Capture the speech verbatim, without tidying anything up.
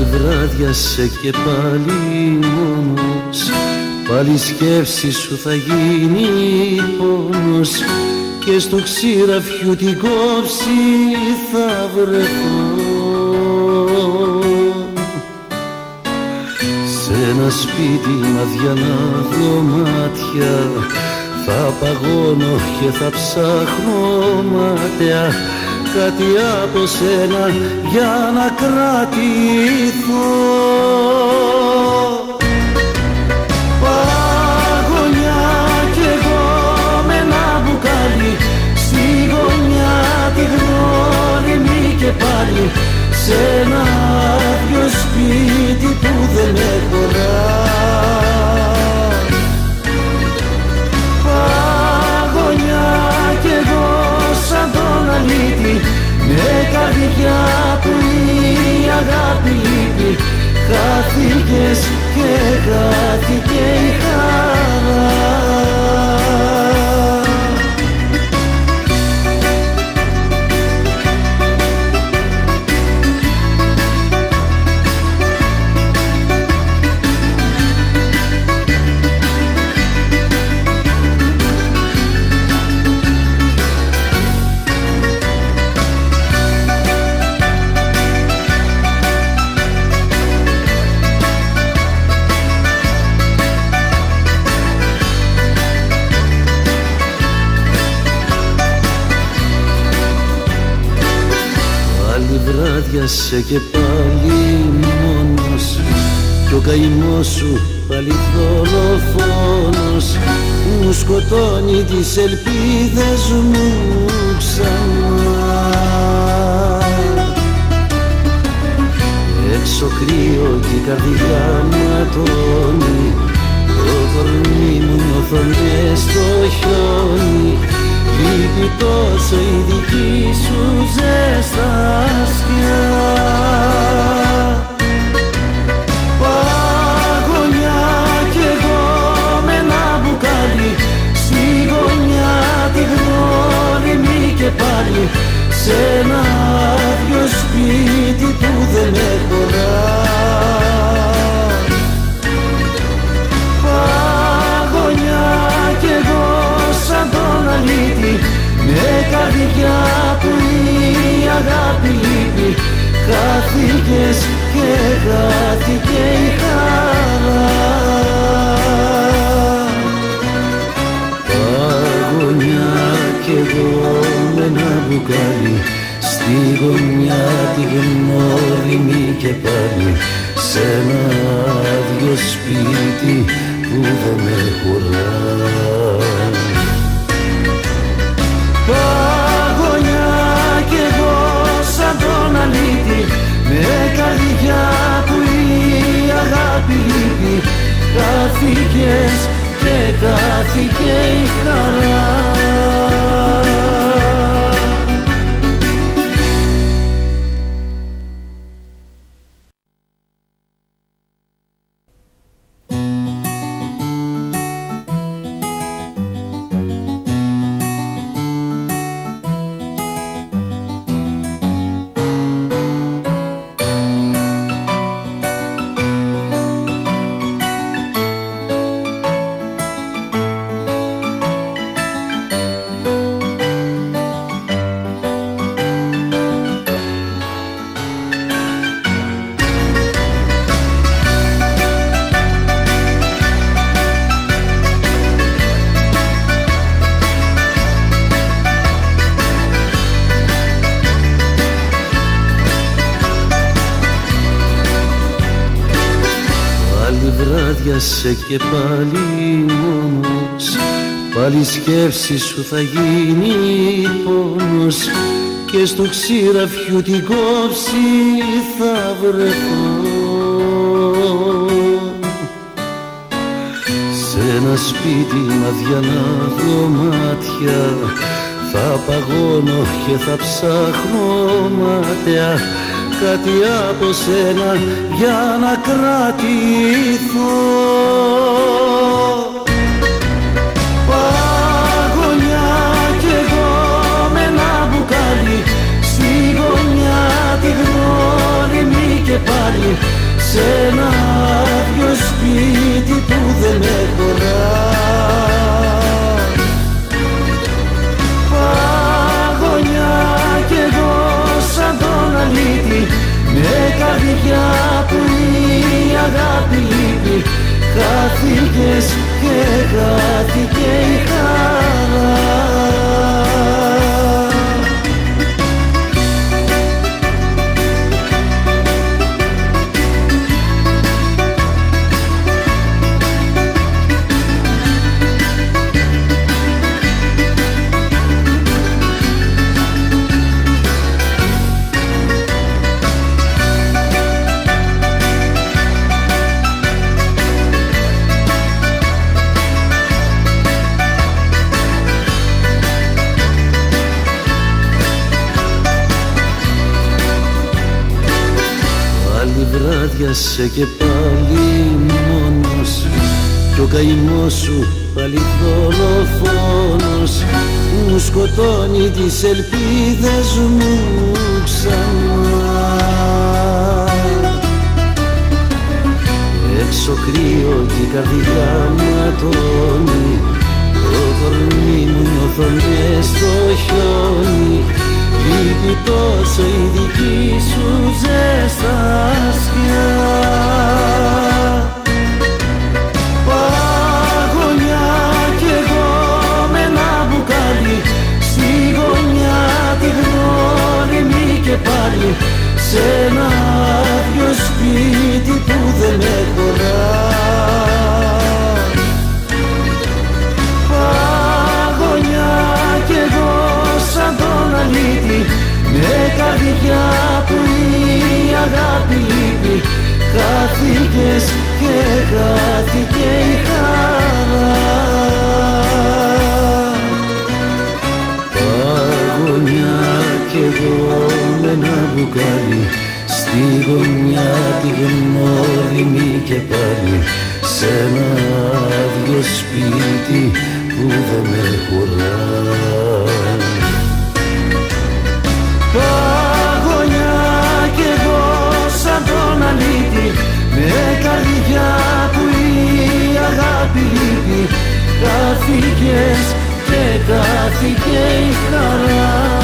Πάλι βράδιασε και πάλι μόνος, πάλι σκέψη σου θα γίνει πόνος και στο ξηραφιού την κόψη θα βρεθώ. Σ' ένα σπίτι με αδιανά δωμάτια θα παγώνω και θα ψάχνω μάταια κάτι από σένα για να κρατηθώ. Παγωνιά κι εγώ με ένα μπουκάλι στη γωνιά τη γνώριμη και πάλι σε ένα άδειο σπίτι που δεν με χωρά. Παγωνιά κι εγώ σαν τον αλήτη με καρδιά που η αγάπη λείπει, χάθηκες και χάθηκε η χαρά. Βράδιασε και πάλι μόνος κι ο καημός σου πάλι δολοφόνος μου σκοτώνει τις ελπίδες μου ξανά. Έξω κρύο και η καρδιά ματώνει, το κορμί μου νιώθω μες στο χιόνι, λείπει τόσο η δική σου ζεστασιά. Παγωνιά κι εγώ με ένα μπουκάλι στη γωνιά τη γνώριμη και πάλι σε ένα άδειο σπίτι που δεν με χωρά. Παγωνιά κι εγώ σαν τον αλήτη με καρδιά που η αγάπη λείπει, χάθηκες και χάθηκε η χαρά. Παγωνιά κι εγώ με ένα μπουκάλι στη γωνιά τη γνώριμη και πάλι σε ένα άδειο σπίτι που δεν με χωρά. Παγωνιά κι εγώ σαν τον αλήτη με καρδιά που η αγάπη λείπει, χάθηκες και χάθηκε η χαρά. Βράδιασε και πάλι μόνος, πάλι σκέψη σου θα γίνει πόνος και στο ξηραφιού την κόψη θα βρεθώ. Σ' ένα σπίτι με αδιανά δωμάτια θα παγώνω και θα ψάχνω μάταια κάτι από σένα για να κρατηθώ. Παγωνιά κι εγώ με ένα μπουκάλι στη γωνιά τη γνώριμη και πάλι σε ένα άδειο σπίτι που δεν με χωρά. Παγωνιά κι εγώ σαν τον αλήτη, με καρδιά που η αγάπη λείπει, χάθηκες και χάθηκε η χαρά. Βράδιασε και πάλι μόνος κι ο καημός σου πάλι δολοφόνος μου σκοτώνει τις ελπίδες μου ξανά. Έξω κρύο κι η καρδιά ματώνει, το κορμί μου νιώθω μες στο χιόνι, λείπει τόσο η δική σου ζεστασιά. Παγωνιά κι εγώ με ένα μπουκάλι, στη γωνιά τη γνώριμη και πάλι σε ένα άδειο σπίτι που δεν με χωρά. Παγωνιά κι εγώ σαν τον αλήτη, με καρδιά που η αγάπη λείπει, χάθηκες και χάθηκε η χαρά. Παγωνιά κι εγώ με ένα μπουκάλι, στη γωνιά τη γνώριμη και πάλι σε ένα άδειο σπίτι που δεν με χωρά. Παγωνιά κι εγώ σαν τον αλήτη, με καρδιά που η αγάπη λείπει, χάθηκες και χάθηκε η χαρά.